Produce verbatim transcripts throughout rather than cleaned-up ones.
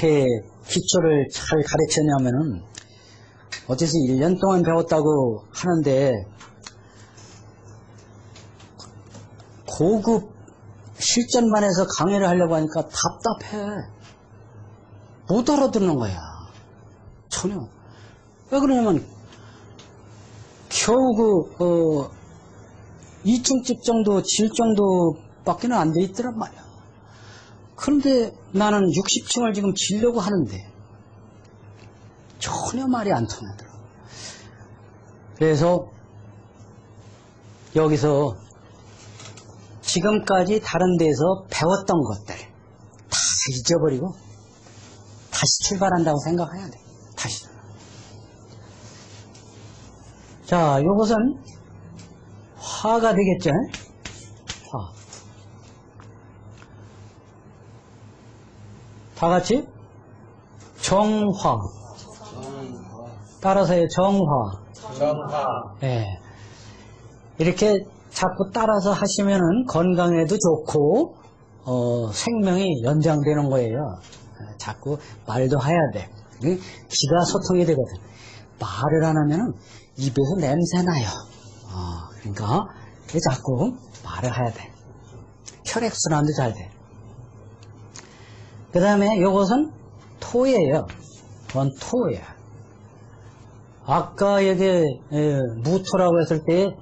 어떻게 기초를 잘 가르쳤냐면은 어째서 일 년 동안 배웠다고 하는데 고급 실전만 해서 강의를 하려고 하니까 답답해. 못 알아듣는 거야. 전혀. 왜 그러냐면 겨우 그 어, 이 층집 정도 질 정도밖에는 안 돼 있더란 말이야. 그런데 나는 육십 층을 지금 지려고 하는데 전혀 말이 안 통하더라고. 그래서 여기서 지금까지 다른 데서 배웠던 것들 다 잊어버리고 다시 출발한다고 생각해야 돼. 다시. 자, 요것은 화가 되겠죠? 화. 다 같이 정화. 따라서요, 정화. 정화. 예. 이렇게 자꾸 따라서 하시면은 건강에도 좋고, 어, 생명이 연장되는 거예요. 자꾸 말도 해야 돼. 기가 소통이 되거든. 말을 안 하면은 입에서 냄새 나요. 어, 그러니까 자꾸 말을 해야 돼. 혈액순환도 잘 돼. 그 다음에 요것은 토예요. 그건 토예요. 아까 여기 에, 무토라고 했을 때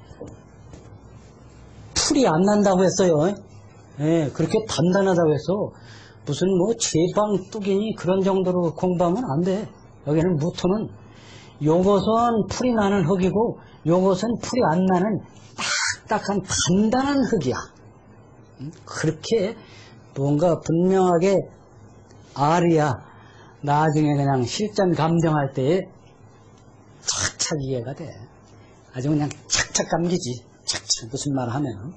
풀이 안 난다고 했어요. 예, 그렇게 단단하다고 했어. 무슨 뭐 제방 뚝이니 그런 정도로 공부하면 안 돼. 여기는 무토는 요것은 풀이 나는 흙이고 요것은 풀이 안 나는 딱딱한 단단한 흙이야. 그렇게 뭔가 분명하게 알이야. 나중에 그냥 실전 감정할 때에 착착 이해가 돼. 아주 그냥 착착 감기지. 착착 무슨 말 하면.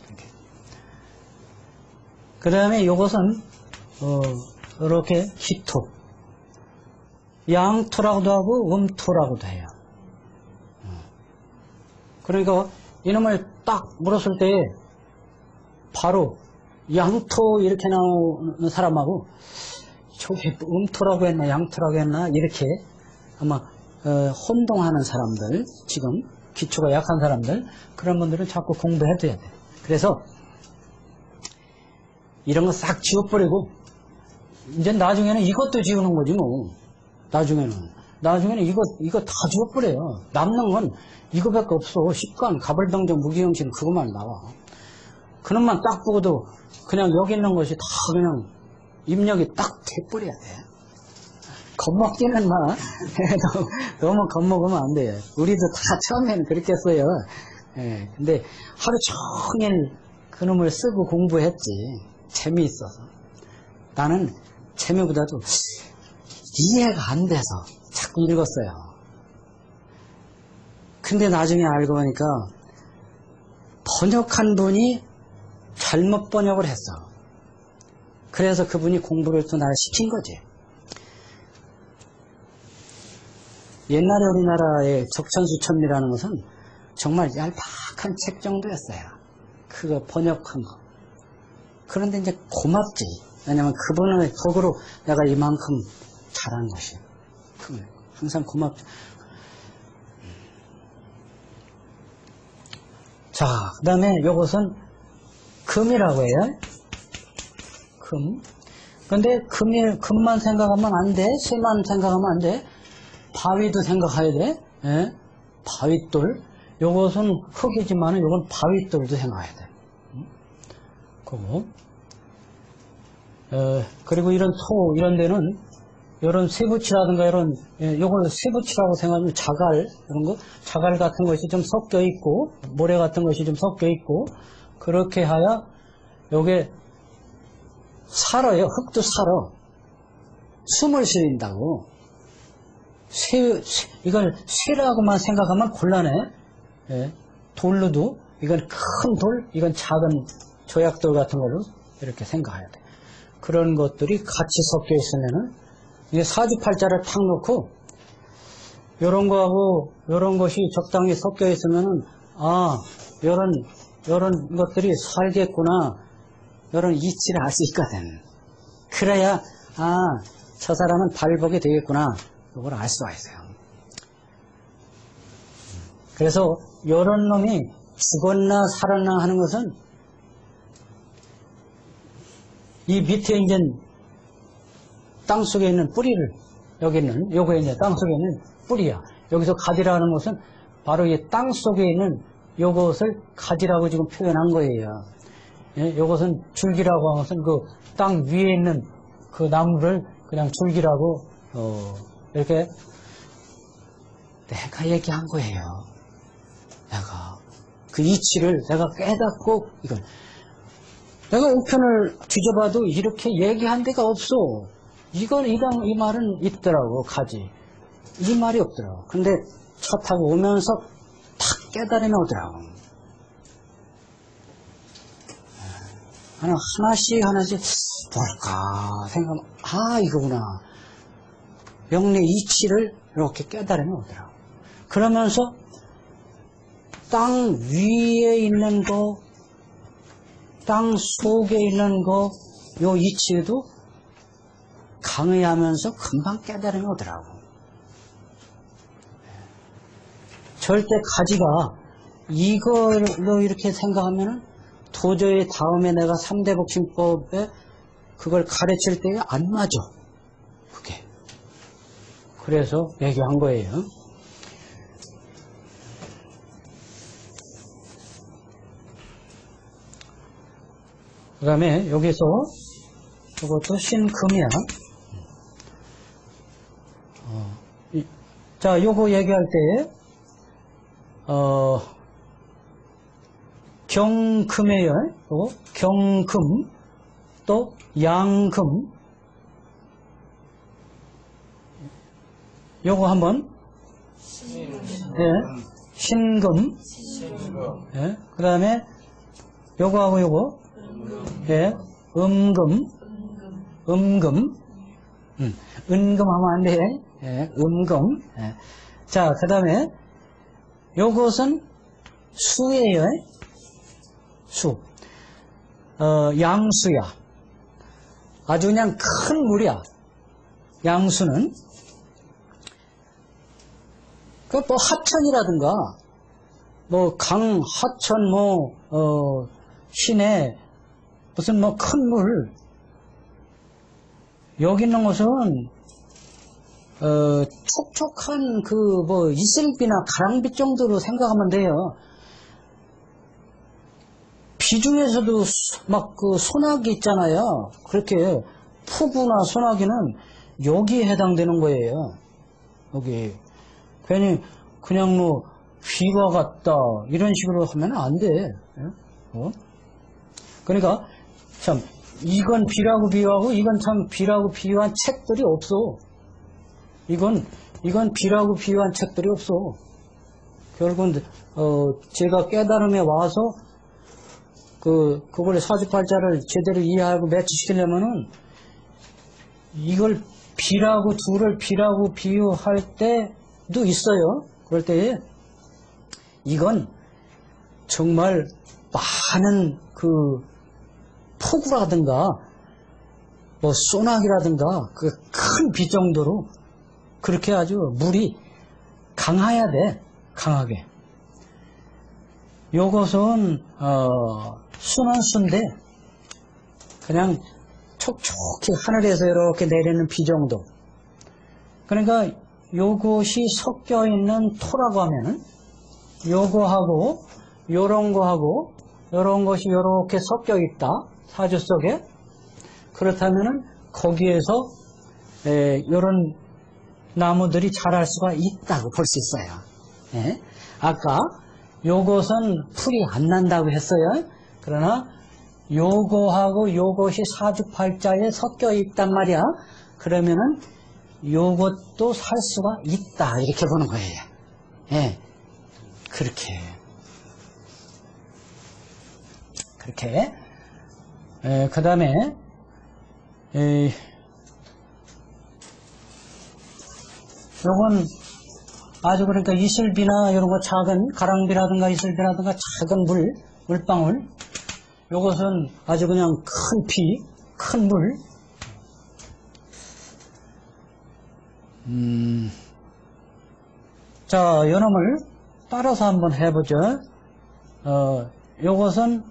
그 다음에 요것은 어, 이렇게 기토. 양토라고도 하고 음토라고도 해요. 그러니까 이놈을 딱 물었을 때 바로 양토 이렇게 나오는 사람하고 저게 음토라고 했나 양토라고 했나 이렇게 아마 어, 혼동하는 사람들, 지금 기초가 약한 사람들, 그런 분들은 자꾸 공부해둬야 돼. 그래서 이런 거 싹 지워버리고 이제 나중에는 이것도 지우는 거지 뭐. 나중에는 나중에는 이거 이거 다 지워버려요. 남는 건 이거밖에 없어. 식관, 가벌병정, 무기용신 그것만 나와. 그놈만 딱 보고도 그냥 여기 있는 것이 다 그냥 입력이 딱 돼버려야 돼. 겁먹지는 마. 너무 겁먹으면 안 돼. 우리도 다 처음에는 그렇게 했어요. 예, 근데 하루 종일 그놈을 쓰고 공부했지. 재미있어서. 나는 재미보다도 이해가 안 돼서 자꾸 읽었어요. 근데 나중에 알고 보니까 번역한 분이 잘못 번역을 했어. 그래서 그분이 공부를 또 나를 시킨 거지. 옛날에 우리나라의 적천수천리라는 것은 정말 얄팍한 책 정도였어요. 그거 번역한 거. 그런데 이제 고맙지. 왜냐면 그분의 덕으로 내가 이만큼 잘한 것이. 항상 고맙죠. 자, 그 다음에 요것은 금이라고 해요. 금. 근데 금이, 금만 생각하면 안 돼. 쇠만 생각하면 안 돼. 바위도 생각해야 돼. 예? 바위돌. 요것은 흙이지만 요건 바위돌도 생각해야 돼. 그거. 어, 그리고 이런 소, 이런 데는, 이런 쇠붙이라든가 이런, 예, 요걸 쇠붙이라고 생각하면 자갈, 이런 거, 자갈 같은 것이 좀 섞여 있고, 모래 같은 것이 좀 섞여 있고, 그렇게 하야, 요게, 살아요. 흙도 살아. 숨을 쉬린다고. 쇠, 쇠, 이걸 쇠라고만 생각하면 곤란해. 예, 돌로도, 이건 큰 돌, 이건 작은 조약돌 같은 걸로 이렇게 생각해야 돼. 그런 것들이 같이 섞여 있으면은, 이게 사주팔자를 탁 놓고, 요런 거하고, 요런 것이 적당히 섞여 있으면은, 아, 요런, 요런 것들이 살겠구나, 요런 이치를 알 수 있거든. 그래야, 아, 저 사람은 발복이 되겠구나. 이걸 알 수가 있어요. 그래서 이런 놈이 죽었나 살았나 하는 것은 이 밑에 이제 땅 속에 있는 뿌리를, 여기 있는, 요거에 이제 땅 속에 있는 뿌리야. 여기서 가지라는 것은 바로 이 땅 속에 있는 요것을 가지라고 지금 표현한 거예요. 예, 요것은 줄기라고 하는 것은 그 땅 위에 있는 그 나무를 그냥 줄기라고, 어, 이렇게 내가 얘기한 거예요. 내가. 그 이치를 내가 깨닫고, 이걸. 내가 우편을 뒤져봐도 이렇게 얘기한 데가 없어. 이건, 이, 당, 이 말은 있더라고, 가지. 이 말이 없더라고. 근데 차 타고 오면서 탁 깨달음이 오더라고. 하나, 하나씩 하나씩 뭘까 생각하면, 아, 이거구나. 명리 이치를 이렇게 깨달음이 오더라고. 그러면서 땅 위에 있는 거, 땅 속에 있는 거, 요 이치도 강의하면서 금방 깨달음이 오더라고. 절대 가지가 이걸로 이렇게 생각하면은 도저히 다음에 내가 삼대 복심법에 그걸 가르칠 때에 안 맞아. 그게. 그래서 얘기한 거예요. 그 다음에 여기서 이것도 신금이야. 어, 이, 자, 요거 얘기할 때, 어, 경금이에요. 또 경금, 또 양금. 요거 한번. 예, 신금. 예, 그 다음에 요거하고 요거. 예, 음금, 음금, 음, 은금 하면 안 돼. 예, 음금. 예. 자, 그 다음에 요것은 수예요. 수. 어, 양수야. 아주 그냥 큰 물이야. 양수는. 그 뭐 하천이라든가, 뭐 강, 하천, 뭐, 어, 시내, 무슨 뭐 큰 물, 여기 있는 것은 어, 촉촉한 그 뭐 이슬비나 가랑비 정도로 생각하면 돼요. 비 중에서도 막 그 소나기 있잖아요. 그렇게 폭우나 소나기는 여기에 해당되는 거예요. 여기 괜히 그냥 뭐 비가 갔다 이런 식으로 하면 안 돼. 어? 그러니까 참 이건 비라고 비유하고 이건 참 비라고 비유한 책들이 없어. 이건 이건 비라고 비유한 책들이 없어. 결국은 어 제가 깨달음에 와서 그 그걸 사주팔자를 제대로 이해하고 매치시키려면은 이걸 비라고 둘을 비라고 비유할 때도 있어요. 그럴 때 이건 정말 많은 그 폭우라든가 뭐 소나기라든가 그 큰 비 정도로 그렇게 아주 물이 강해야 돼. 강하게. 요것은 어 수는 수인데 그냥 촉촉히 하늘에서 이렇게 내리는 비 정도. 그러니까 요것이 섞여 있는 토라고 하면은 요거하고 요런 거하고 요런 것이 요렇게 섞여 있다. 사주 속에. 그렇다면은 거기에서 에, 요런 나무들이 자랄 수가 있다고 볼 수 있어요. 예? 아까 요것은 풀이 안 난다고 했어요. 그러나 요거하고 요것이 사주팔자에 섞여 있단 말이야. 그러면은 요것도 살 수가 있다. 이렇게 보는 거예요. 예. 그렇게. 그렇게. 에, 그 다음에, 요건 아주 그러니까 이슬비나 이런 거 작은 가랑비라든가 이슬비라든가 작은 물, 물방울. 요것은 아주 그냥 큰 비, 큰 물. 음, 자, 요놈을 따라서 한번 해보죠. 어, 요것은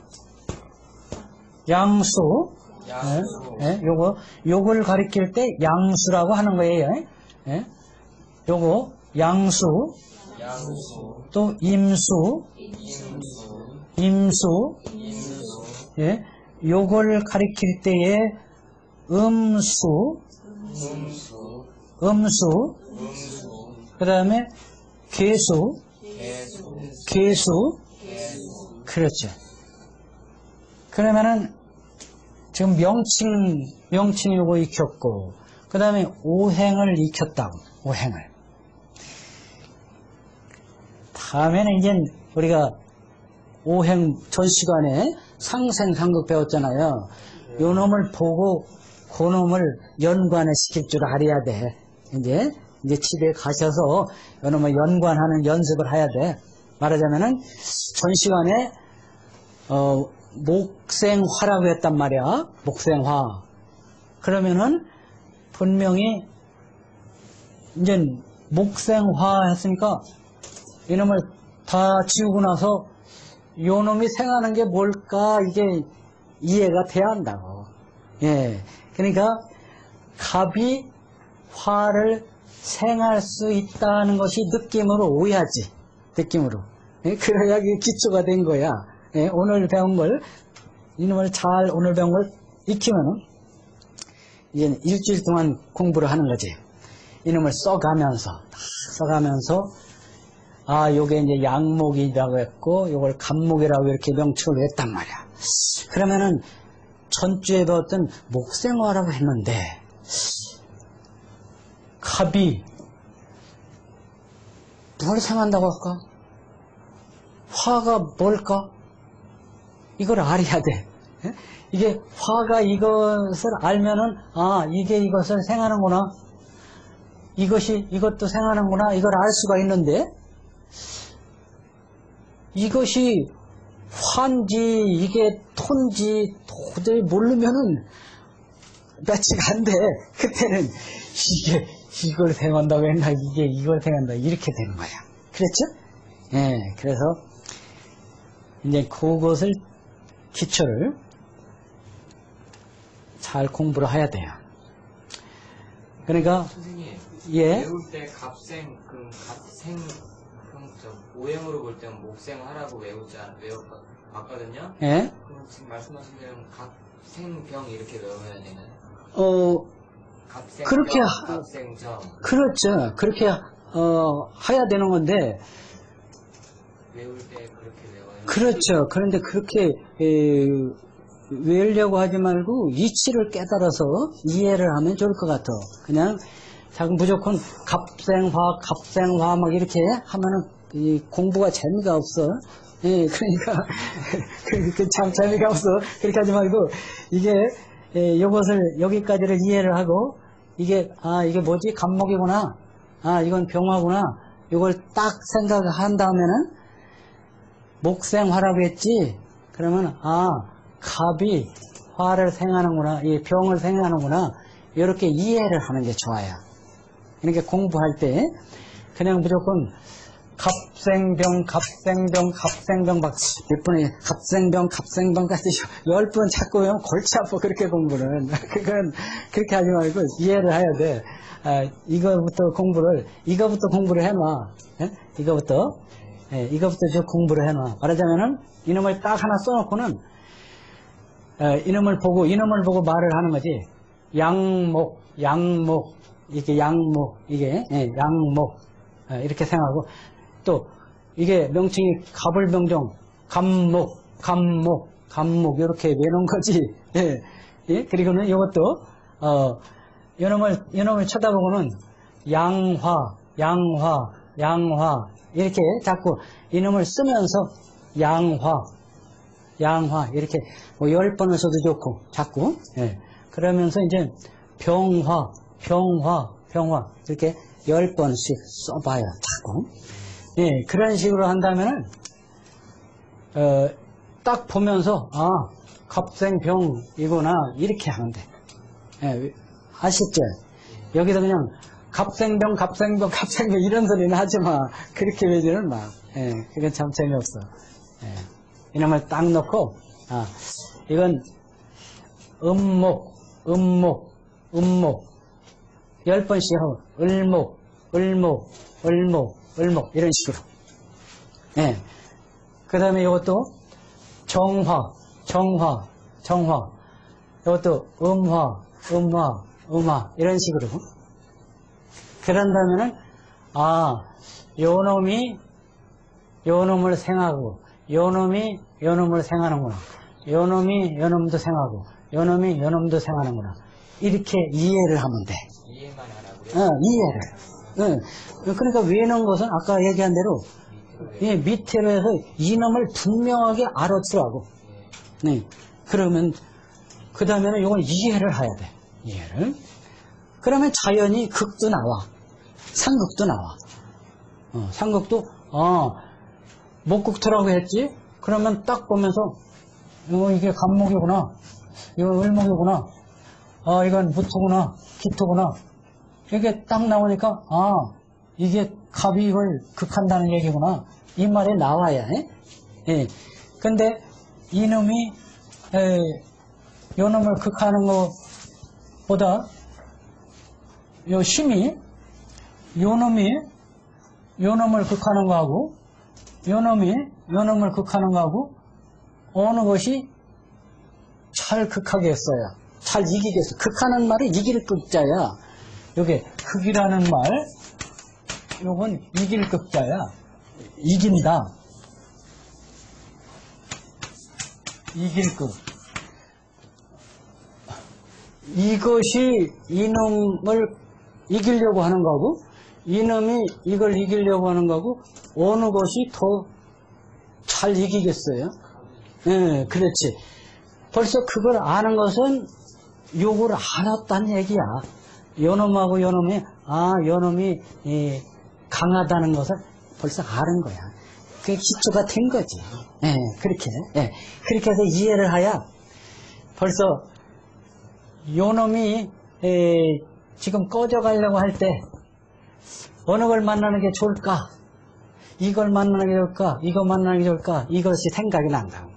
양수. 양수. 예, 예, 요거, 요걸 가리킬 때 양수라고 하는 거예요. 예, 요거, 양수. 양수. 또 임수. 임수. 임수. 임수. 예, 요걸 가리킬 때에 음수. 음수. 음수. 음수. 그 다음에 개수. 개수. 개수. 개수. 그렇죠. 그러면은 지금 명칭, 명칭 요거 익혔고, 그 다음에 오행을 익혔다고, 오행을. 다음에는 이제 우리가 오행 전 시간에 상생상극 배웠잖아요. 요 놈을 보고 그 놈을 연관을 시킬 줄 알아야 돼. 이제, 이제 집에 가셔서 요 놈을 연관하는 연습을 해야 돼. 말하자면은 전 시간에, 어, 목생화라고 했단 말이야. 목생화. 그러면은 분명히 이제 목생화 했으니까 이놈을 다 지우고 나서 요 놈이 생하는 게 뭘까 이게 이해가 돼야 한다고. 예. 그러니까 갑이 화를 생할 수 있다는 것이 느낌으로 오야지. 느낌으로. 예? 그래야 이게 기초가 된 거야. 예, 오늘 배운 걸, 이놈을 잘 오늘 배운 걸 익히면은, 이제 일주일 동안 공부를 하는 거지. 이놈을 써가면서, 써가면서, 아, 요게 이제 양목이라고 했고, 요걸 갑목이라고 이렇게 명칭을 했단 말이야. 그러면은, 전주에 배웠던 목생화라고 했는데, 갑이, 뭘 생한다고 할까? 화가 뭘까? 이걸 알아야 돼. 이게 화가 이것을 알면은 아 이게 이것을 생하는구나. 이것이 이것도 생하는구나. 이걸 알 수가 있는데 이것이 화인지 이게 톤지 도저히 모르면은 며칠 안 돼. 그때는 이게 이걸 생한다고 했나 이게 이걸 생한다 이렇게 되는 거야. 그렇죠? 예. 그래서 이제 그것을 기초를 잘 공부를 해야 돼요. 그러니까 선생님, 예, 배울 때 값생, 그 값생, 그럼 저 오행으로 볼 때는 목생하라고 외우자 외웠거든요. 예, 그럼 지금 말씀하신 대로 값생병 이렇게 외워야 되나요? 어 값생병, 그렇게 하- 값생정 그렇죠. 그렇게 어 해야 되는 건데 외울 때 그렇게 외워요. 그렇죠. 그런데 그렇게 에, 외우려고 하지 말고 이치를 깨달아서 이해를 하면 좋을 것 같아. 그냥 자꾸 무조건 값생화, 값생화 막 이렇게 하면은 이 공부가 재미가 없어. 예, 그러니까 그 참 재미가 없어. 그렇게 하지 말고 이게 예, 요것을 여기까지를 이해를 하고 이게 아 이게 뭐지 갑목이구나. 아 이건 병화구나. 이걸 딱 생각한 다음에는 목생화라고 했지. 그러면 아 갑이 화를 생하는구나, 이 병을 생하는구나 이렇게 이해를 하는 게 좋아요. 그러니까 공부할 때 그냥 무조건 갑생병, 갑생병, 갑생병 막 몇 번에 갑생병, 갑생병까지 열 번 자꾸 외우면 골치 아파. 그렇게 공부는 그건 그렇게 하지 말고 이해를 해야 돼. 아, 이거부터 공부를 이거부터 공부를 해놔. 예? 이거부터 예, 이거부터 저 공부를 해놔. 말하자면은 이놈을 딱 하나 써놓고는 어, 이놈을 보고 이놈을 보고 말을 하는 거지. 양목, 양목 이렇게 양목 이게 예, 양목 어, 이렇게 생각하고 또 이게 명칭이 갑을병정, 갑목, 갑목, 갑목 이렇게 내놓은 거지. 예, 예? 그리고는 이것도 어, 이놈을 이놈을 쳐다보고는 양화, 양화, 양화 이렇게 자꾸 이놈을 쓰면서 양화, 양화 이렇게 뭐 열 번을 써도 좋고 자꾸 예. 그러면서 이제 병화, 병화, 병화 이렇게 열 번씩 써봐요. 자꾸 예. 그런 식으로 한다면은 어, 딱 보면서 아 갑생병이구나 이렇게 하면 돼. 예. 아시죠? 여기서 그냥 갑생병, 갑생병, 갑생병 이런 소리는 하지 마. 그렇게 외지는 마. 예, 그건 참 재미없어. 예, 이놈을 딱 놓고, 아, 이건 음목, 음목, 음목. 열 번씩 하고, 을목, 을목, 을목, 을목. 이런 식으로. 예. 그 다음에 이것도 정화, 정화, 정화. 이것도 음화, 음화, 음화. 이런 식으로. 그런다면은, 아, 요 놈이 요 놈을 생하고, 요 놈이 요 놈을 생하는구나. 요 놈이 요 놈도 생하고, 요 놈이 요 놈도 생하는구나. 이렇게 이해를 하면 돼. 이해만 하라고요? 어, 이해를. 어, 그러니까 외는 것은 아까 얘기한 대로, 예, 밑으로 해서 이놈을 분명하게 알아주라고. 네. 그러면, 그 다음에는 이건 이해를 해야 돼. 이해를. 그러면 자연히 극도 나와. 상극도 나와. 어, 상극도, 아, 목극토라고 했지? 그러면 딱 보면서, 어, 이게 간목이구나. 이건 을목이구나. 아, 이건 무토구나. 기토구나. 이게 딱 나오니까, 아, 이게 갑이 이걸 극한다는 얘기구나. 이 말이 나와야, 해? 예. 근데, 이놈이, 에, 요 놈을 극하는 것보다, 요 심이, 요 놈이, 요 놈을 극하는 거하고, 요 놈이, 요 놈을 극하는 거하고, 어느 것이 잘 극하겠어요? 잘 이기겠어? 극하는 말이 이길 극자야. 요게, 극이라는 말, 요건 이길 극자야. 이긴다. 이길 극. 이것이 이놈을 이기려고 하는 거고, 이놈이 이걸 이기려고 하는 거고, 어느 것이 더 잘 이기겠어요? 예, 네, 그렇지. 벌써 그걸 아는 것은 요걸 알았다는 얘기야. 요놈하고 요놈이, 아, 요놈이 예, 강하다는 것을 벌써 아는 거야. 그게 기초가 된 거지. 예, 네, 그렇게. 예, 그렇게 해서 이해를 하야 벌써 요놈이 에, 지금 꺼져가려고 할 때 어느 걸 만나는 게 좋을까? 이걸 만나는 게 좋을까? 이거 만나는 게 좋을까? 이것이 생각이 난다.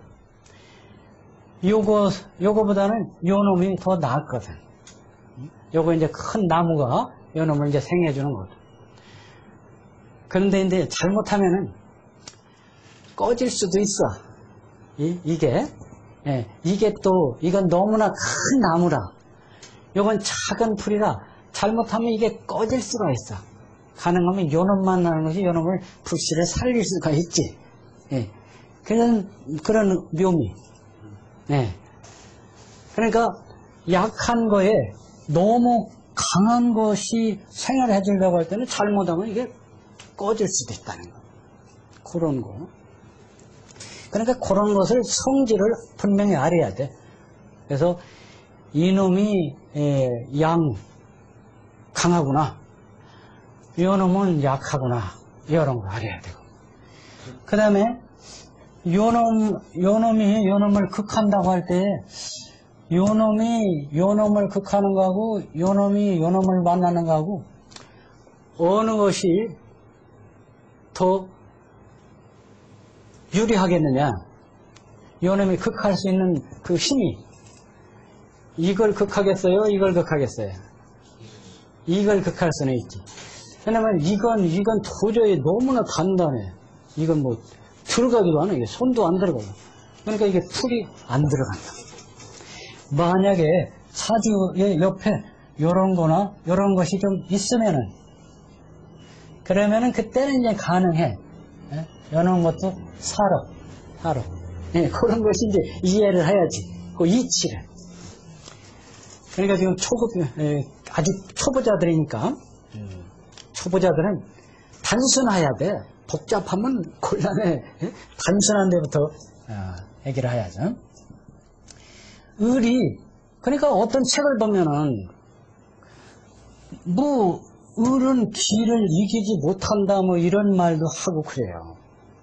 요거, 요거보다는 요놈이 더 나았거든. 요거 이제 큰 나무가 요놈을 이제 생해주는 거거든. 그런데 이제 잘못하면은 꺼질 수도 있어. 이, 이게. 예, 이게 또, 이건 너무나 큰 나무라. 요건 작은 풀이라 잘못하면 이게 꺼질 수가 있어. 가능하면 요놈만 나는 것이 요놈을 불씨를 살릴 수가 있지. 예. 그런, 그런 묘미. 예. 그러니까 약한 거에 너무 강한 것이 생활해 주려고 할 때는 잘못하면 이게 꺼질 수도 있다는 거. 그런 거. 그러니까 그런 것을 성질을 분명히 알아야 돼. 그래서 이놈이 에, 양 강하구나. 요놈은 약하구나. 이런 걸 알아야 되고. 그 다음에 요놈, 요놈이 요놈을 극한다고 할 때 요놈이 요놈을 극하는 거하고 요놈이 요놈을 만나는 거하고 어느 것이 더 유리하겠느냐. 요놈이 극할 수 있는 그 힘이 이걸 극하겠어요? 이걸 극하겠어요? 이걸 극할 수는 있지. 왜냐면 이건 이건 도저히 너무나 단단해. 이건 뭐 들어가기도 안 해. 이게 손도 안 들어가고. 그러니까 이게 풀이 안 들어간다. 만약에 사주의 옆에 요런 거나 요런 것이 좀 있으면은 그러면은 그때는 이제 가능해. 예? 요런 것도 사로, 사로. 예, 그런 것이 이제 이해를 해야지. 그 이치를. 그러니까 지금 초급, 예, 아직 초보자들이니까, 초보자들은 단순해야 돼. 복잡하면 곤란해. 예? 단순한 데부터 어, 얘기를 해야죠. 을이, 그러니까 어떤 책을 보면은, 뭐, 을은 기를 이기지 못한다, 뭐, 이런 말도 하고 그래요.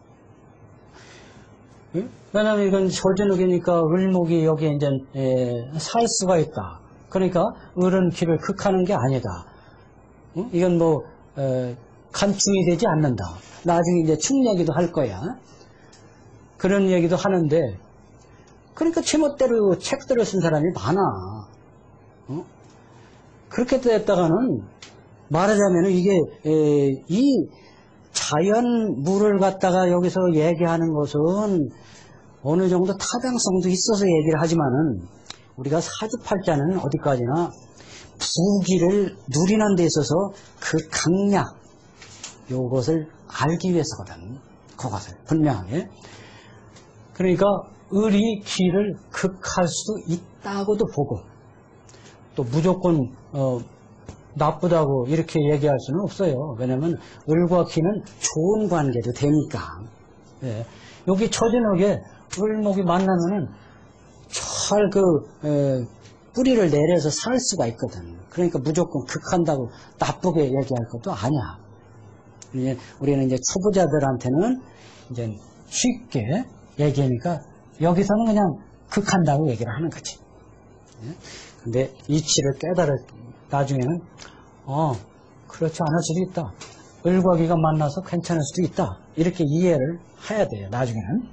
예? 왜냐면 이건 조진욱이니까 을목이 여기에 이제, 에, 살 수가 있다. 그러니까, 을은 기를 극하는 게 아니다. 어? 이건 뭐 어, 간충이 되지 않는다. 나중에 이제 충 얘기도 할 거야. 그런 얘기도 하는데, 그러니까 제멋대로 책들을 쓴 사람이 많아. 어? 그렇게 됐다가는 말하자면 이게 에, 이 자연 물을 갖다가 여기서 얘기하는 것은 어느 정도 타당성도 있어서 얘기를 하지만은 우리가 사주팔자는 어디까지나 부기를 누리는 데 있어서 그 강약 요것을 알기 위해서거든. 그것을 분명하게. 그러니까 을이 기를 극할 수 있다고도 보고 또 무조건 어, 나쁘다고 이렇게 얘기할 수는 없어요. 왜냐하면 을과 기는 좋은 관계도 되니까. 예. 여기 처진옥에 을목이 만나면은 잘 그 뿌리를 내려서 살 수가 있거든. 그러니까 무조건 극한다고 나쁘게 얘기할 것도 아니야. 이제 우리는 이제 초보자들한테는 이제 쉽게 얘기하니까 여기서는 그냥 극한다고 얘기를 하는 거지. 예? 근데 이치를 깨달을 나중에는 어 그렇지 않을 수도 있다. 을과 기가 만나서 괜찮을 수도 있다. 이렇게 이해를 해야 돼요. 나중에는.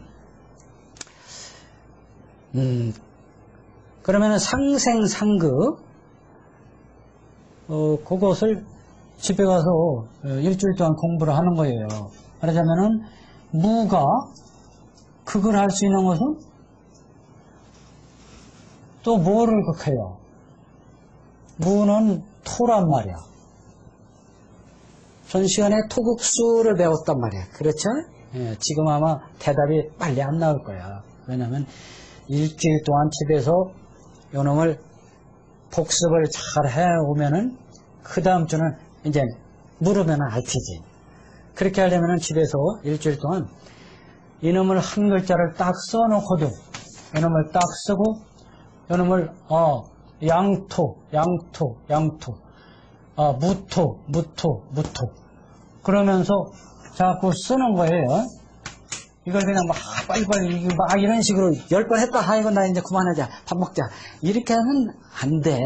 음 그러면은 상생상극 어 그것을 집에 가서 일주일 동안 공부를 하는 거예요. 말하자면은 무가 극을 할 수 있는 것은 또 뭐를 극해요? 무는 토란 말이야. 전 시간에 토국수를 배웠단 말이야. 그렇죠? 예, 지금 아마 대답이 빨리 안 나올 거야. 왜냐면 일주일 동안 집에서 요놈을 복습을 잘 해오면은 그 다음 주는 이제 물으면 알 테지. 그렇게 하려면은 집에서 일주일 동안 이놈을 한 글자를 딱 써놓고도 이놈을 딱 쓰고 이놈을 어 양토 양토 양토 아 무토 무토 무토 그러면서 자꾸 쓰는 거예요. 이걸 그냥 막 빨리빨리 막 이런 식으로 열 번 했다. 아 이거 나 이제 그만하자. 밥 먹자. 이렇게 하면 안 돼.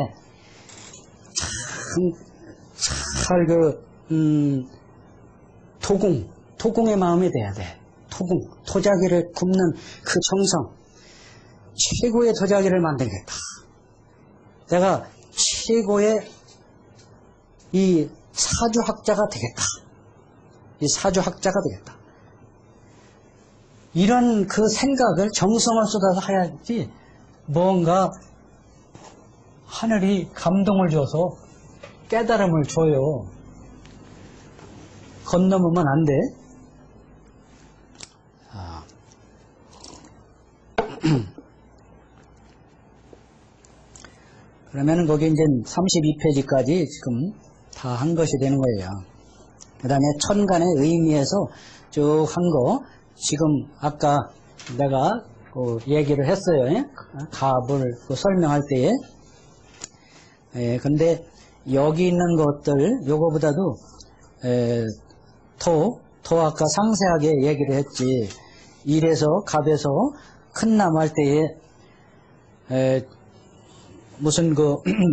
참 잘 그 음, 토공 토공의 마음이 돼야 돼. 토공 토자기를 굽는 그 정성 최고의 토자기를 만들겠다. 내가 최고의 이 사주학자가 되겠다. 이 사주학자가 되겠다. 이런 그 생각을 정성을 쏟아서 해야지 뭔가 하늘이 감동을 줘서 깨달음을 줘요. 건너면 안 돼. 아. 그러면 거기 이제 삼십이 페이지까지 지금 다 한 것이 되는 거예요. 그 다음에 천간의 의미에서 쭉 한 거, 지금 아까 내가 그 얘기를 했어요. 예? 갑을 그 설명할 때에. 예, 근데 여기 있는 것들, 요거보다도, 에, 토, 토 아까 상세하게 얘기를 했지. 일에서, 갑에서 큰 나무 할 때에, 에, 무슨 그,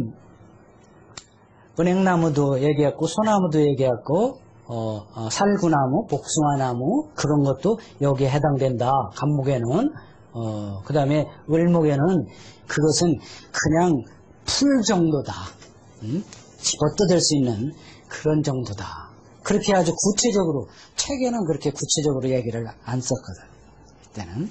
은행나무도 얘기했고, 소나무도 얘기했고, 어, 어, 살구나무, 복숭아나무, 그런 것도 여기에 해당된다. 갑목에는. 어, 그 다음에 을목에는 그것은 그냥 풀 정도다. 음? 집어뜯을 수 있는 그런 정도다. 그렇게 아주 구체적으로, 책에는 그렇게 구체적으로 얘기를 안 썼거든. 이때는.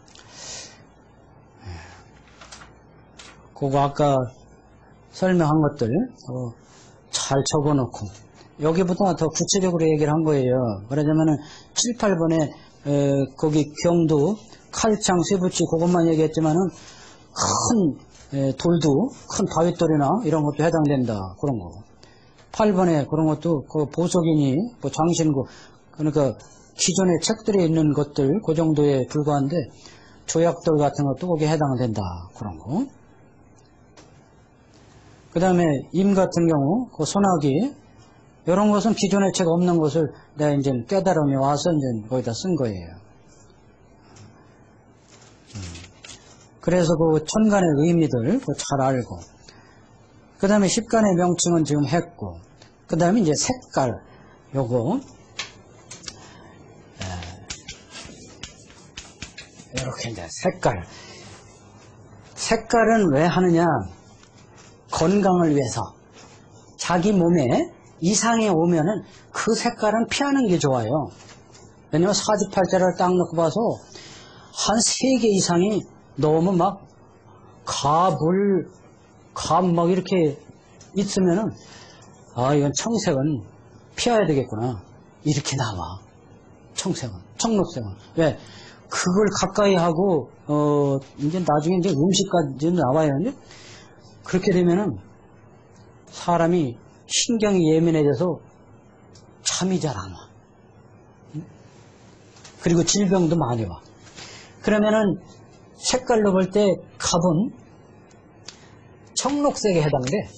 그거 아까 설명한 것들 어, 잘 적어놓고 여기보다 더 구체적으로 얘기를 한 거예요. 말하자면은 칠, 팔 번에 에, 거기 경도, 칼창, 쇠붙이 그것만 얘기했지만은 큰 에, 돌도, 큰 바윗돌이나 이런 것도 해당된다. 그런 거. 팔 번에 그런 것도 그 보석이니 뭐 장신구 그러니까 기존에 책들에 있는 것들 그 정도에 불과한데 조약돌 같은 것도 거기에 해당된다. 그런 거. 그 다음에 임 같은 경우 그 소나기 이런 것은 기존에 책 없는 것을 내가 이제 깨달음이 와서 이제 거기다 쓴 거예요. 그래서 그 천간의 의미들 잘 알고 그 다음에 십간의 명칭은 지금 했고 그 다음에 이제 색깔, 요거. 이렇게 이제 색깔. 색깔은 왜 하느냐? 건강을 위해서. 자기 몸에 이상이 오면은 그 색깔은 피하는 게 좋아요. 왜냐면 사주팔자를 딱 놓고 봐서 한 세 개 이상이 너무 막 가불, 감 막 이렇게 있으면은 아, 이건 청색은 피해야 되겠구나. 이렇게 나와. 청색은. 청록색은. 왜? 그걸 가까이 하고, 어, 이제 나중에 이제 음식까지 나와야 하는데, 그렇게 되면은 사람이 신경이 예민해져서 잠이 잘 안 와. 그리고 질병도 많이 와. 그러면은 색깔로 볼 때 갑은 청록색에 해당돼.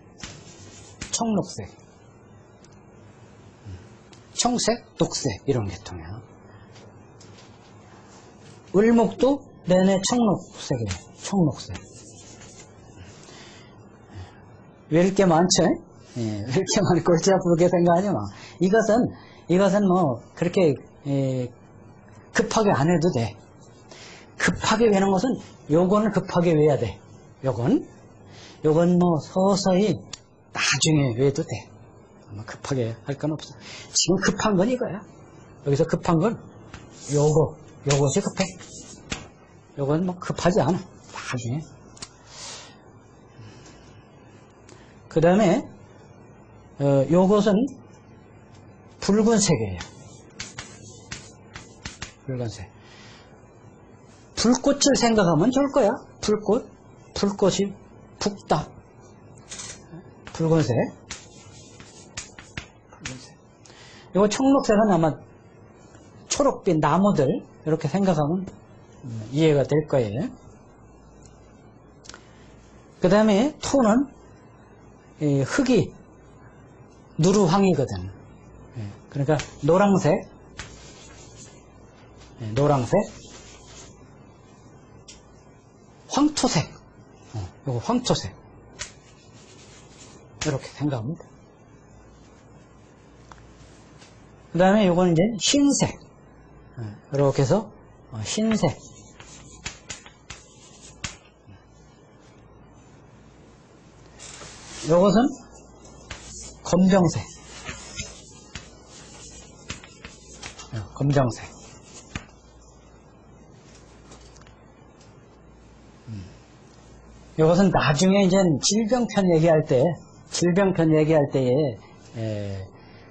청록색. 청색, 녹색 이런 계통이야. 을목도 내내 청록색이에요. 청록색. 왜 이렇게 많죠? 예, 왜 이렇게 많이 골치 아프게 된 거 아니야? 이것은, 이것은 뭐, 그렇게, 예, 급하게 안 해도 돼. 급하게 외는 것은, 요거는 급하게 외야 돼. 요건, 요건 뭐, 서서히, 나중에 외도 돼. 급하게 할 건 없어. 지금 급한 건 이거야. 여기서 급한 건, 요거, 요것이 급해. 요건 뭐, 급하지 않아. 나중에. 그 다음에 어, 요것은 붉은색이에요. 붉은색. 불꽃을 생각하면 좋을 거야. 불꽃. 불꽃이 붉다. 붉은색. 붉은색. 요거 청록색은 아마 초록빛 나무들 이렇게 생각하면 이해가 될 거예요. 그 다음에 토는 이 흙이 누르황이거든. 그러니까 노란색, 노란색, 황토색, 이거 황토색 이렇게 생각합니다. 그 다음에 이거는 이제 흰색, 이렇게 해서 흰색. 이것은 검정색. 검정색. 이것은 나중에 이제 질병편 얘기할 때, 질병편 얘기할 때에, 에,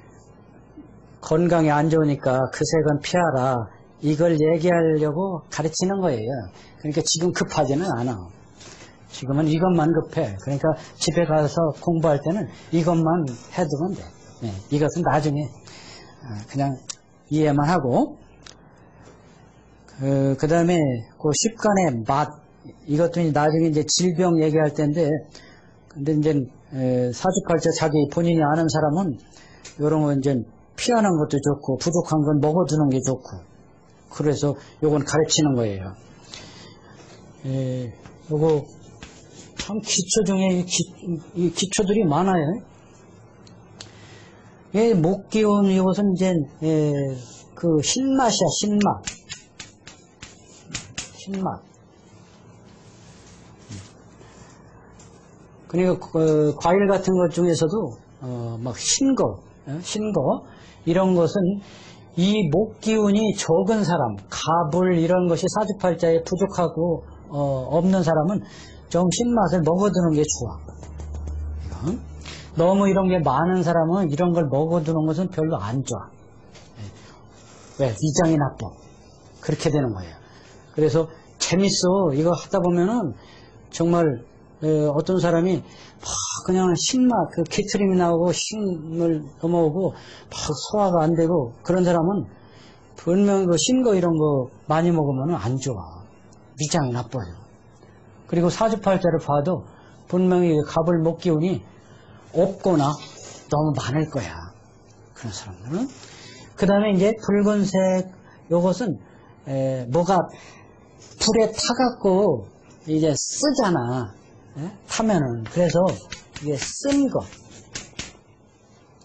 건강에 안 좋으니까 그 색은 피하라. 이걸 얘기하려고 가르치는 거예요. 그러니까 지금 급하지는 않아. 지금은 이것만 급해. 그러니까 집에 가서 공부할 때는 이것만 해두면 돼. 네, 이것은 나중에 그냥 이해만 하고 그, 그 다음에 그 식간의 맛 이것도 이제 나중에 이제 질병 얘기할 텐데 근데 이제 에, 사주팔자 자기 본인이 아는 사람은 이런 거 이제 피하는 것도 좋고 부족한 건 먹어두는 게 좋고 그래서 요건 가르치는 거예요. 에, 요거 참 기초 중에 기, 이 기초들이 많아요. 예, 목 기운 이것은 이제 예, 그 신맛이야 신맛. 신맛. 그러니까 그 과일 같은 것 중에서도 어, 막 신거, 어? 신거 이런 것은 이 목 기운이 적은 사람, 가불 이런 것이 사주팔자에 부족하고 어, 없는 사람은 좀 신맛을 먹어두는 게 좋아. 이건. 너무 이런 게 많은 사람은 이런 걸 먹어두는 것은 별로 안 좋아. 왜? 위장이 나빠. 그렇게 되는 거예요. 그래서 재밌어. 이거 하다 보면은 정말 에, 어떤 사람이 막 그냥 신맛, 그 기트림이 나오고 신을 넘어오고 막 소화가 안 되고 그런 사람은 분명 그 신거 이런 거 많이 먹으면 안 좋아. 위장이 나빠요. 그리고 사주팔자를 봐도 분명히 갑을 목 기운이 없거나 너무 많을 거야. 그런 사람들은. 그 다음에 이제 붉은색, 요것은, 에, 뭐가 불에 타갖고 이제 쓰잖아. 에? 타면은. 그래서 이게 쓴 거.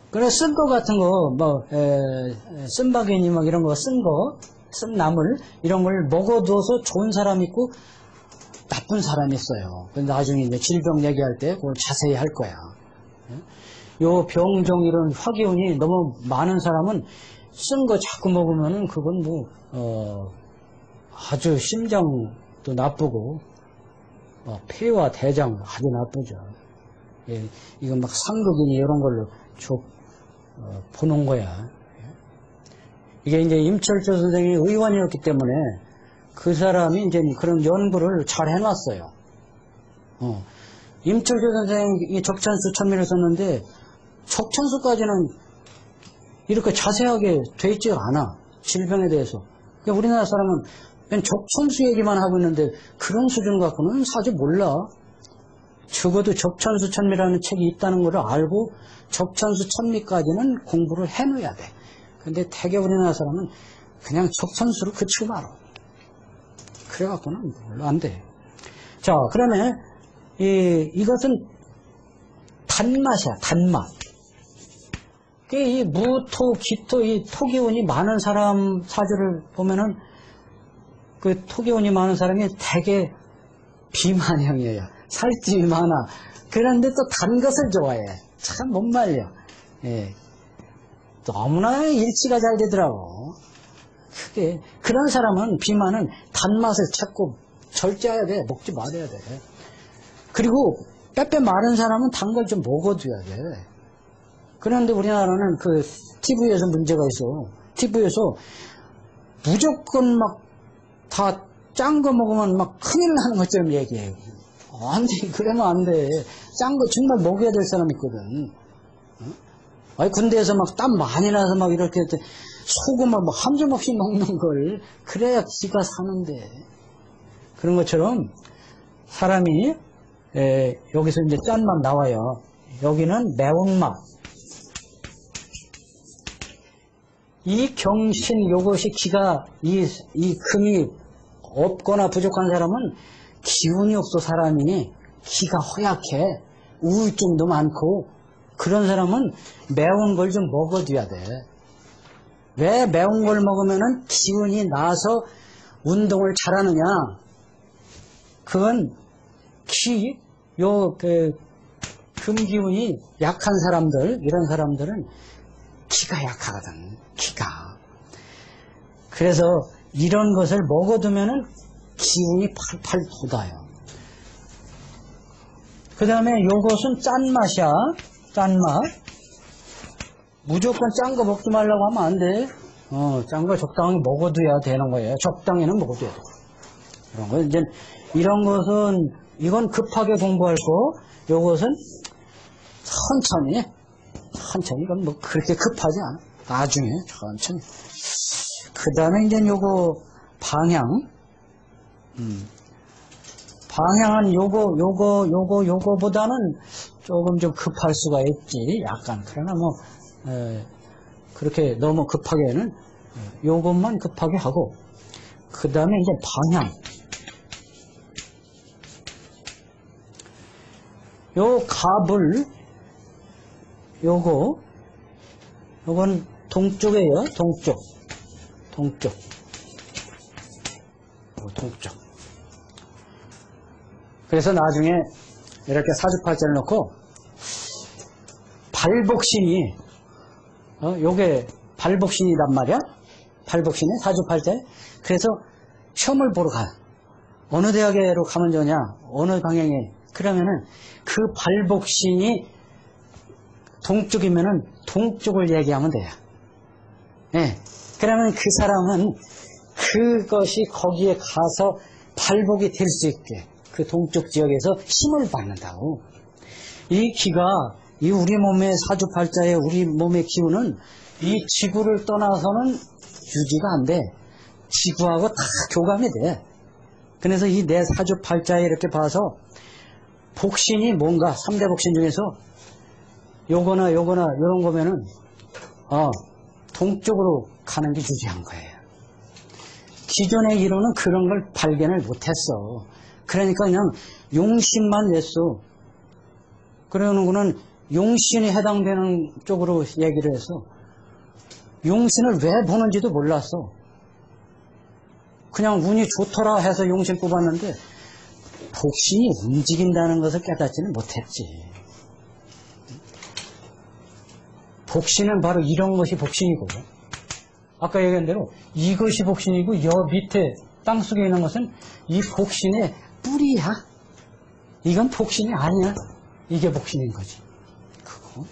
그래, 쓴 거 같은 거, 뭐, 에, 쓴바귀니 막 이런 거, 쓴 거, 쓴 나물, 이런 걸 먹어둬서 좋은 사람이 있고, 나쁜 사람이 있어요. 근데 나중에 이제 질병 얘기할 때 그걸 자세히 할 거야. 요 병종 이런 화기운이 너무 많은 사람은 쓴 거 자꾸 먹으면은 그건 뭐, 어, 아주 심장도 나쁘고, 어, 폐와 대장 아주 나쁘죠. 예, 이건 막 상극이니 이런 걸로 쭉, 어, 보는 거야. 이게 이제 임철조 선생이 의원이었기 때문에 그 사람이 이제 그런 연구를 잘 해놨어요. 어. 임철조 선생이 적찬수 천미를 썼는데 적찬수까지는 이렇게 자세하게 돼 있지 않아. 질병에 대해서. 그러니까 우리나라 사람은 그냥 적천수 얘기만 하고 있는데 그런 수준 갖고는 사실 몰라. 적어도 적천수 천미라는 책이 있다는 걸 알고 적천수 천미까지는 공부를 해놓아야 돼. 근데 대개 우리나라 사람은 그냥 적천수를 그치고 말아. 그래갖고는 별로 안 돼. 자, 그러면 이, 이것은 단맛이야, 단맛. 이 무토, 기토, 이 토기운이 많은 사람 사주를 보면은 그 토기운이 많은 사람이 대개 비만형이에요. 살집이 많아. 그런데 또 단 것을 좋아해. 참 못 말려. 예. 너무나 일치가 잘 되더라고. 그게, 그런 사람은, 비만은 단맛을 찾고 절제해야 돼. 먹지 말아야 돼. 그리고 빼빼 마른 사람은 단 걸 좀 먹어둬야 돼. 그런데 우리나라는 그 티비에서 문제가 있어. 티비에서 무조건 막 다 짠 거 먹으면 막 큰일 나는 것처럼 얘기해. 안 돼. 그러면 안 돼. 짠 거 정말 먹여야 될 사람이 있거든. 어? 아니, 군대에서 막 땀 많이 나서 막 이렇게 소금을 뭐 한 점 없이 먹는 걸 그래야 기가 사는데. 그런 것처럼 사람이 에, 여기서 이제 짠맛 나와요. 여기는 매운맛. 이 경신 요것이 기가 이, 이 금이 없거나 부족한 사람은 기운이 없어. 사람이 기가 허약해. 우울증도 많고. 그런 사람은 매운 걸 좀 먹어둬야 돼. 왜 매운 걸 먹으면은 기운이 나서 운동을 잘하느냐? 그건 기, 요, 그, 금기운이 약한 사람들, 이런 사람들은 기가 약하거든. 기가. 그래서 이런 것을 먹어두면은 기운이 팔팔 돋아요. 그 다음에 요것은 짠맛이야. 짠맛. 무조건 짠 거 먹지 말라고 하면 안 돼. 어, 짠 거 적당히 먹어둬야 되는 거예요. 적당히는 먹어둬야 돼. 이런 거, 이제, 이런 것은, 이건 급하게 공부할 거, 요것은 천천히, 천천히, 이건 뭐 그렇게 급하지 않아. 나중에, 천천히. 그 다음에 이제 요거, 방향. 음. 방향은 요거, 요거, 요거, 요거보다는 조금 좀 급할 수가 있지. 약간. 그러나 뭐, 에, 그렇게 너무 급하게는 요것만 급하게 하고, 그 다음에 이제 방향. 요 갑을, 요거, 요건 동쪽이에요. 동쪽. 동쪽. 동쪽. 그래서 나중에 이렇게 사주팔자를 놓고, 발복신이, 어, 요게 발복신이란 말이야. 발복신이 사주팔자에. 그래서 시험을 보러 가. 어느 대학으로 가면 좋냐? 어느 방향에. 그러면은 그 발복신이 동쪽이면은 동쪽을 얘기하면 돼요. 예. 그러면 그 사람은 그것이 거기에 가서 발복이 될 수 있게 그 동쪽 지역에서 힘을 받는다고. 이 기가 이 우리 몸의 사주팔자의 우리 몸의 기운은 이 지구를 떠나서는 유지가 안 돼. 지구하고 다 교감이 돼. 그래서 이 내 사주팔자에 이렇게 봐서 복신이 뭔가 삼 대 복신 중에서 요거나 요거나 요런 거면은 어, 동쪽으로 가는 게 유지한 거예요. 기존의 이론은 그런 걸 발견을 못했어. 그러니까 그냥 용심만 냈어. 그러는 거는 용신이 해당되는 쪽으로 얘기를 해서 용신을 왜 보는지도 몰랐어. 그냥 운이 좋더라 해서 용신 뽑았는데 복신이 움직인다는 것을 깨닫지는 못했지. 복신은 바로 이런 것이 복신이고, 아까 얘기한 대로 이것이 복신이고, 여 밑에 땅속에 있는 것은 이 복신의 뿌리야. 이건 복신이 아니야. 이게 복신인 거지. 그거.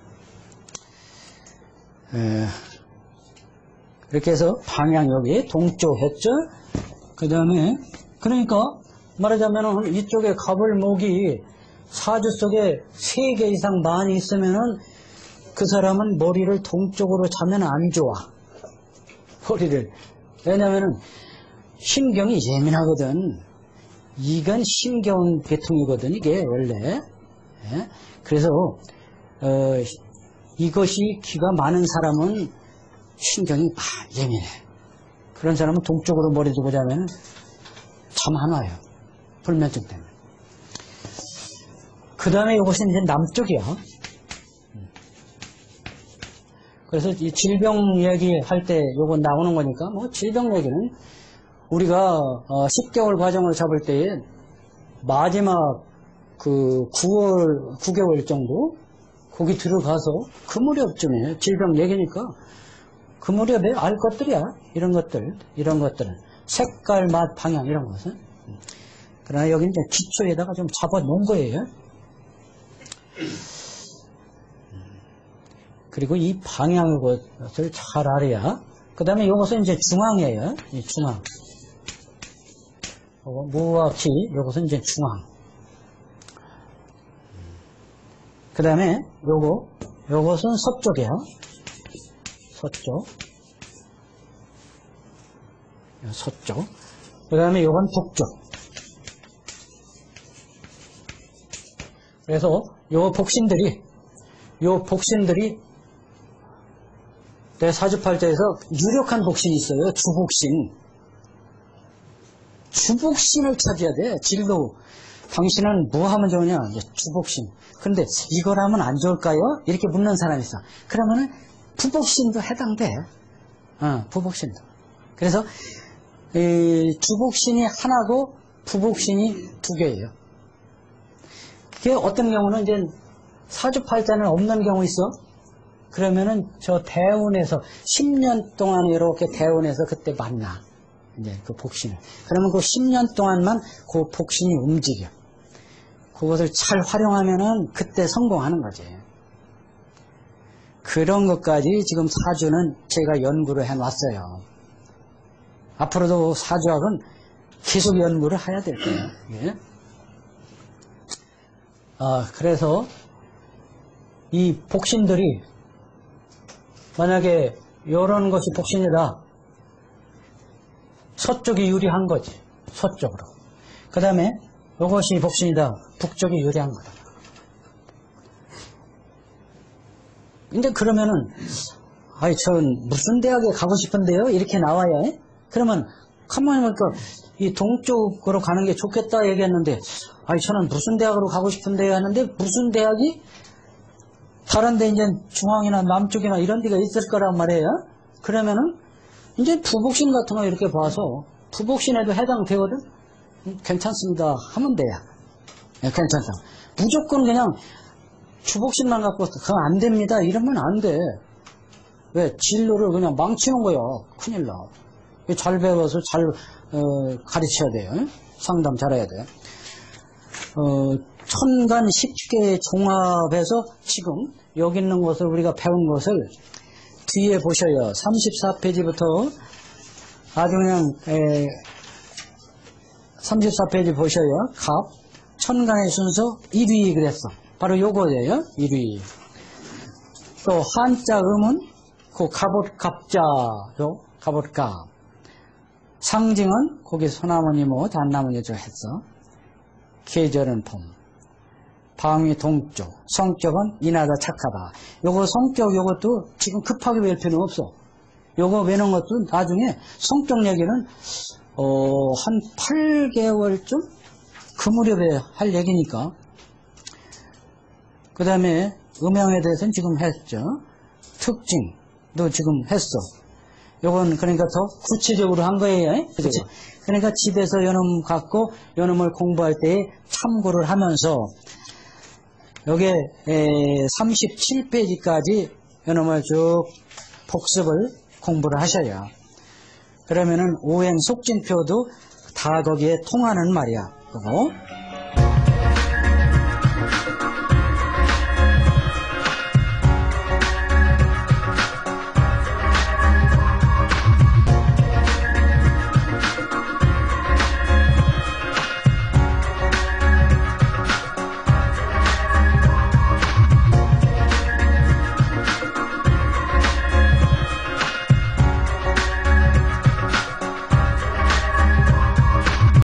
에, 이렇게 해서 방향 여기 동쪽 했죠. 그 다음에 그러니까 말하자면 이쪽에 갑을 목이 사주 속에 세 개 이상 많이 있으면은 그 사람은 머리를 동쪽으로 자면 안 좋아. 머리를. 왜냐면은 심경이 예민하거든. 이건 심경 계통이거든, 이게 원래. 예? 그래서 어, 이것이 기가 많은 사람은 신경이 막 예민해. 그런 사람은 동쪽으로 머리 두고 자면 잠 안 와요. 불면증 때문에. 그 다음에 이것은 이제 남쪽이야. 그래서 이 질병 얘기할 때 요거 나오는 거니까, 뭐 질병 얘기는 우리가 어 십 개월 과정을 잡을 때에 마지막 그 구월, 구 개월 정도 거기 들어가서 그 무렵쯤에 질병 얘기니까 그 무렵에 알 것들이야. 이런 것들, 이런 것들은 색깔, 맛, 방향 이런 것은. 그러나 여기 이제 기초에다가 좀 잡아 놓은 거예요. 그리고 이 방향 것을 잘 알아야. 그 다음에 이것은 이제 중앙이에요. 이 중앙. 무와 기, 이것은 이제 중앙. 그 다음에 요거, 요것은 서쪽이야. 서쪽. 서쪽. 그 다음에 요건 북쪽. 그래서 요 복신들이, 요 복신들이 내 사주팔자에서 유력한 복신이 있어요. 주복신. 주복신을 찾아야 돼. 진로. 당신은 뭐 하면 좋으냐? 주복신. 근데 이걸 하면 안 좋을까요? 이렇게 묻는 사람이 있어. 그러면은 부복신도 해당돼. 어, 부복신도. 그래서 이 주복신이 하나고 부복신이 두 개예요. 그게 어떤 경우는 이제 사주팔자는 없는 경우 있어. 그러면은 저 대운에서 십 년 동안 이렇게 대운에서 그때 만나. 이제 그 복신을. 그러면 그 십 년 동안만 그 복신이 움직여. 그것을 잘 활용하면은 그때 성공하는 거지. 그런 것까지 지금 사주는 제가 연구를 해놨어요. 앞으로도 사주학은 계속 연구를 해야 될 거예요. 예? 아, 그래서 이 복신들이 만약에 이런 것이 복신이다. 서쪽이 유리한 거지. 서쪽으로. 그 다음에 이것이 복신이다. 북쪽이 유리한 거다. 근데 그러면은 아이 전 무슨 대학에 가고 싶은데요? 이렇게 나와야 해? 그러면 가만히 보니까 이 동쪽으로 가는 게 좋겠다 얘기했는데 아이 저는 무슨 대학으로 가고 싶은데요 하는데 무슨 대학이 다른 데 이제 중앙이나 남쪽이나 이런 데가 있을 거란 말이에요. 그러면은 이제 부복신 같은 거 이렇게 봐서 부복신에도 해당되거든. 음, 괜찮습니다 하면 돼요. 네, 괜찮다. 무조건 그냥 주복신만 갖고 그거 안 됩니다 이러면 안 돼. 왜? 진로를 그냥 망치는 거야. 큰일 나. 잘 배워서 잘 어, 가르쳐야 돼요. 상담 잘해야 돼. 어, 천간 십 개 종합해서 지금 여기 있는 것을 우리가 배운 것을 뒤에 보셔요. 삼십사 페이지부터 아주 그냥 에, 삼십사 페이지 보셔요. 갑 천간의 순서 일 위 그랬어. 바로 요거예요. 일 위. 또 한자 음은 그 갑옷 갑자요. 갑옷 갑. 상징은 거기 소나무니 뭐 단나무니 저 했어. 계절은 봄. 방위 동쪽. 성격은 인하다 착하다. 요거 성격 요것도 지금 급하게 외울 필요는 없어. 요거 외는 것도 나중에 성격 얘기는 어, 한 팔 개월쯤 그 무렵에 할 얘기니까. 그 다음에 음양에 대해서는 지금 했죠. 특징도 지금 했어. 요건 그러니까 더 구체적으로 한 거예요. 그치? 그러니까 집에서 요놈 갖고 요놈을 공부할 때 참고를 하면서 요게 삼십칠 페이지까지 요놈을 쭉 복습을 공부를 하셔야 그러면은 오행 속진표도 다 거기에 통하는 말이야. 그거.